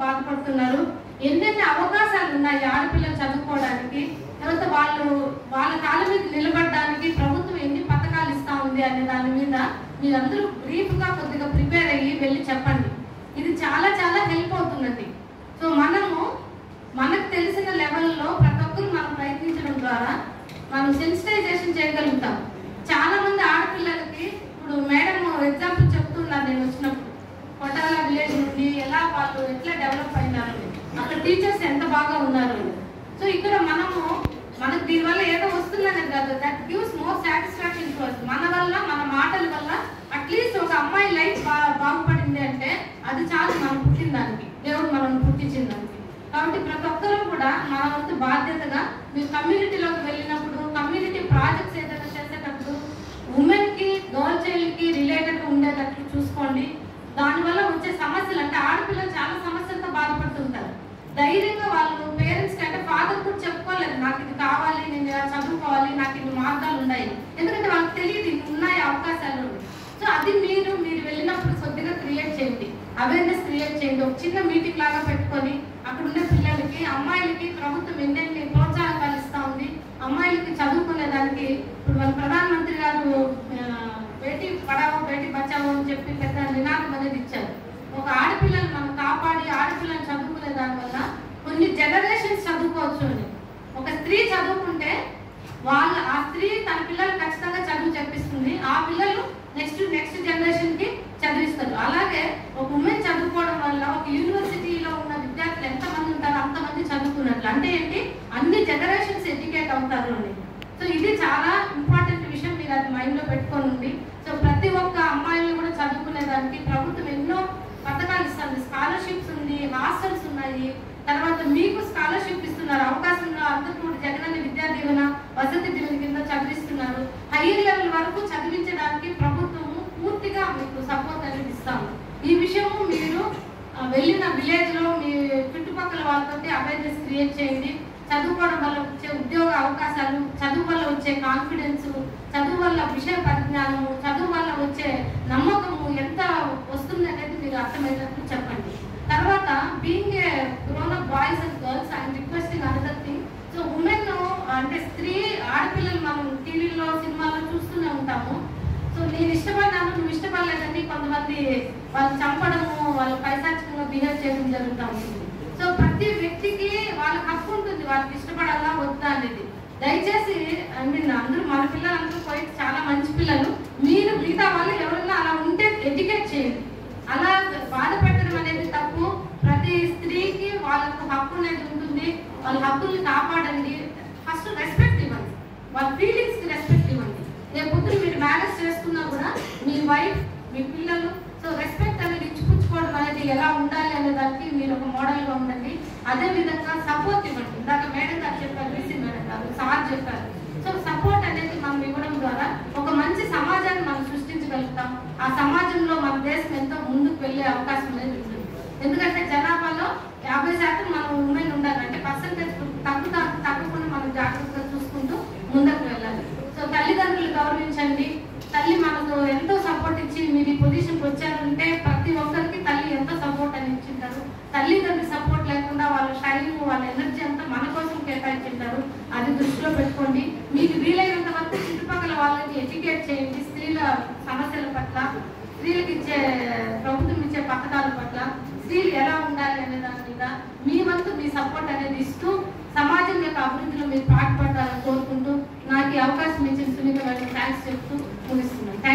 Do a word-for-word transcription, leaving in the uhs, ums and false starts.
బాధపడుతున్నారు. ఎన్నెన్ని అవకాశాలు ఉన్నాయి ఆడపిల్లలు చదువుకోవడానికి, తర్వాత వాళ్ళు వాళ్ళ కాళ్ళ మీద నిలబడడానికి ప్రభుత్వం ఎన్ని పథకాలు ఇస్తా ఉంది అనే దాని మీద మీరందరూ బ్రీఫ్గా కొద్దిగా ప్రిపేర్ అయ్యి వెళ్ళి చెప్పండి. ఇది చాలా చాలా హెల్ప్ అవుతుందండి. సో మనము మనకు తెలిసిన లెవెల్లో ప్రతి ఒక్కరు మనం ప్రయత్నించడం ద్వారా మనం సెన్సిటైజేషన్ చేయగలుగుతాం. చాలా మంది ఆడపిల్లలకి ఇప్పుడు మేడం ఎగ్జాంపుల్ చెప్తున్నారు, నేను వచ్చినప్పుడు కొట్టాల విలేజ్ నుండి ఎలా వాళ్ళు ఎట్లా డెవలప్ అయినారు, అక్కడ టీచర్స్ ఎంత బాగా ఉన్నారు. సో ఇక్కడ మనము మనకు దీనివల్ల ఏదో వస్తుందనేది కాదు, that gives more satisfaction to us. మన వల్ల మన మాటల వల్ల అట్లీస్ట్ ఒక అమ్మాయి లైఫ్ బా బాగుపడింది అంటే అది చాలు మనం పుట్టిన దానికి, దేవుడు మనం పుట్టించిన దానికి. కాబట్టి ప్రతి ఒక్కరూ కూడా మన వంతు బాధ్యతగా మీరు కమ్యూనిటీలోకి వెళ్ళినప్పుడు కమ్యూనిటీ ప్రాజెక్ట్స్ ఏదైనా చేసేటప్పుడు ఉమెన్కి గర్ల్ చైల్డ్కి రిలేటెడ్ ఉండేటట్లు చూసుకోండి. దానివల్ల వచ్చే సమస్యలు అంటే ఆడపిల్లలు చాలా సమస్యలతో బాధపడుతుంటారు. ధైర్యంగా వాళ్ళు పేరెంట్స్ కంటే ఫాదర్ కూడా చెప్పుకోలేదు, నాకు ఇది కావాలి, నేను ఇలా చదువుకోవాలి, నాకు ఇన్ని మార్గాలు ఉన్నాయి, ఎందుకంటే వాళ్ళకి తెలియదు ఇన్ని ఉన్నాయి అవకాశాలు. సో అది మీరు మీరు వెళ్ళినప్పుడు కొద్దిగా క్రియేట్ చేయండి, అవేర్నెస్ క్రియేట్ చేయండి. ఒక చిన్న మీటింగ్ లాగా పెట్టుకొని అక్కడ ఉన్న పిల్లలకి అమ్మాయిలకి ప్రభుత్వం ఎన్నెన్ని ప్రోత్సాహకాలు ఇస్తూ ఉంది, అమ్మాయిలకి చదువుకునే దానికి ఇప్పుడు మన ప్రధానమంత్రి గారు బేటీ పడావో బేటీ బచావో అని చెప్పి పెద్ద నినాదం అనేది ఇచ్చారు. ఒక ఆడపిల్లలు మనం కాపాడి ఆడపిల్లలు చదువుకునే దానివల్ల కొన్ని జనరేషన్స్ చదువుకోవచ్చు అని. ఒక స్త్రీ చదువుకుంటే వాళ్ళ ఆ స్త్రీ తన పిల్లలు ఖచ్చితంగా చదువు చెప్పిస్తుంది, ఆ పిల్లలు నెక్స్ట్ నెక్స్ట్ జనరేషన్ కి చదివిస్తారు. అలాగే ఒక ఉమెన్ చదువుకోవడం వల్ల ఒక యూనివర్సిటీలో ఉన్న విద్యార్థులు ఎంతమంది ఉంటారో అంతమంది చదువుకున్నట్లు. అంటే ఏంటి, అన్ని జనరేషన్స్ ఎడ్యుకేట్ అవుతారు అని. సో ఇది చాలా ఇంపార్టెంట్ విషయం, మీరు అది మైండ్ లో పెట్టుకొని ఉంది. సో ప్రతి ఒక్క అమ్మాయిని కూడా చదువుకునే దానికి ప్రభుత్వం ఎన్నో పథకాలు ఇస్తుంది, స్కాలర్షిప్స్ ఉంది, హాస్టల్స్ ఉన్నాయి, తర్వాత మీకు స్కాలర్షిప్ ఇస్తున్నారు, అవకాశం ఉన్న అందరికీ జగనన్న విద్యా దీవెన వసతి దీవెన కింద చదివిస్తున్నారు. హైయర్ లెవెల్ వరకు చదివించడానికి ప్రభుత్వము పూర్తిగా మీకు సపోర్ట్ అనేది ఇస్తాము. ఈ విషయము మీరు వెళ్ళిన విలేజ్ లో మీ చుట్టుపక్కల వాళ్ళతో అవేర్నెస్ క్రియేట్ చేయండి. చదువుకోవడం వల్ల వచ్చే ఉద్యోగ అవకాశాలు, చదువు వల్ల వచ్చే కాన్ఫిడెన్స్, చదువు వల్ల విషయ పరిజ్ఞానము, చదువు వల్ల వచ్చే నమ్మకము ఎంత వస్తుంది అనేది మీరు అర్థమయ్యేటప్పుడు చెప్పండి. తర్వాత being a grown up boys and girls I'm requesting another thing. So women అంటే స్త్రీ ఆడపిల్లలు మనం టీవీలో సినిమాల్లో చూస్తూనే ఉంటాము. సో నేను ఇష్టపడినాను నువ్వు ఇష్టపడలేదని కొంతమంది వాళ్ళు చంపడము, వాళ్ళు పైశాచికంగా బిహేవ్ చేయడం జరుగుతూ ఉంటుంది. సో ప్రతి వ్యక్తికి వాళ్ళ హక్కు ఉంటుంది, వాళ్ళకి ఇష్టపడాలా వద్దా అనేది. దయచేసి ఐ మీన్ అందరూ మన పిల్లలందరూ పోయి చాలా మంచి పిల్లలు, మీరు మిగతా వాళ్ళు ఎవరైనా అలా ఉంటే ఎడ్యుకేట్ చేయండి. అలా బాధ పెట్టడం అనేది తప్పు. ప్రతి స్త్రీకి వాళ్ళకు హక్కు అనేది ఉంటుంది, వాళ్ళ హక్కుల్ని కాపాడండి. ఫస్ట్ రెస్పెక్ట్ ఇవ్వండి, వాళ్ళ ఫీలింగ్స్ కి రెస్పెక్ట్ ఇవ్వండి. రేపు పొద్దున మీరు మ్యారేజ్ చేసుకున్నా కూడా మీ వైఫ్ మీ పిల్లలు సో రెస్పెక్ట్ అనేది ఇచ్చిపుచ్చుకోవడం అనేది ఎలా ఉండాలి అనే దానికి మీరు ఒక మోడల్ గా ఉండండి. అదే విధంగా సపోర్ట్ ఇవ్వండి. ఇందాక మేడం గారు చెప్పారు, బీసీ మేడం గారు సార్ చెప్పారు. సో సపోర్ట్ అనేది మనం ఇవ్వడం ద్వారా ఒక మంచి సమాజాన్ని మనం సృష్టించగలుగుతాం. ఆ సమాజంలో మన దేశం ఎంతో ముందుకు వెళ్ళే అవకాశం అనేది ఉంటుంది. ఎందుకంటే జనాభాలో యాభై శాతం మనం ఉమెన్ ఉండాలి, అంటే పర్సంటేజ్ తగ్గుతా తగ్గకుండా మనం జాగ్రత్తగా చూసుకుంటూ ముందుకు వెళ్ళాలి. సో తల్లిదండ్రులు గౌరవించండి. తల్లి మనకు ఎంతో సపోర్ట్ ఇచ్చి మీరు ఈ పొజిషన్కి వచ్చారంటే ప్రతి ఒక్కరికి తల్లి ఎంతో సపోర్ట్ అని ఇచ్చింటారు. తల్లిదండ్రుల సపోర్ట్ లేకుండా వాళ్ళ టైం వాళ్ళ ఎనర్జీ అంతా మన కోసం కేటాయించింటారు. అది దృష్టిలో పెట్టుకోండి. మీకు వీలైనంత వరకు చుట్టుపక్కల వాళ్ళని ఎడ్యుకేట్ చేయండి. స్త్రీల సమస్యల పట్ల, స్త్రీలకు ఇచ్చే ప్రభుత్వం ఇచ్చే పథకాల పట్ల, స్త్రీలు ఎలా ఉండాలి అనే దాని మీద మీ వంతు మీ సపోర్ట్ అనేది ఇస్తూ సమాజం యొక్క అభివృద్ధిలో మీరు పాటుపడాలని కోరుకుంటూ నాకు ఈ అవకాశం ఇచ్చిన సునీత గారికి థ్యాంక్స్ చెప్తూ ముగిస్తున్నాను.